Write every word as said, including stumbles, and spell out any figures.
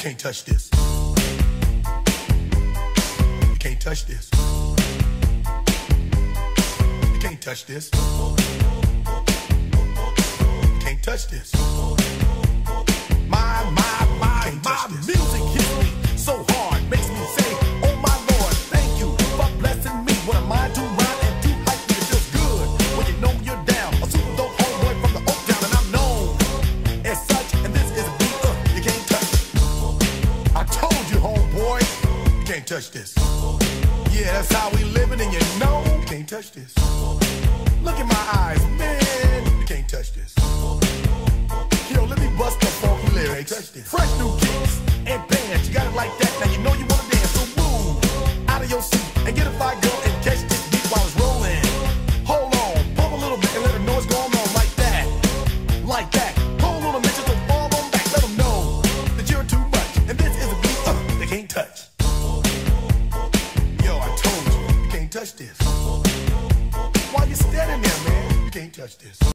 can't touch this. You can't touch this. You can't touch this. You can't touch this. My, my, my, my music hits me so hard, makes me say, oh my Lord, thank you for blessing me. What am I to rhyme and to hype me? It feels good when you know you're down. A super dope homeboy from the Oak Town, and I'm known as such. And this is a beat uh, you can't touch. I told you, homeboy, you can't touch this. Yeah, that's how we living, and you know you can't touch this. Look in my eyes, man, you can't touch this. Yo, let me bust the funky lyrics. Fresh new kicks and bands, you got it like that. Now you know you wanna dance, so move out of your seat and get a fire girl and catch this beat while it's rolling. Hold on, pump a little bit and let the noise go on like that, like that. Hold on a minute, so fall on back. Let them know that you're too much, and this is a beat uh, they can't touch. Yo, I told you, you can't touch this. While you're standing there, man, you can't touch this.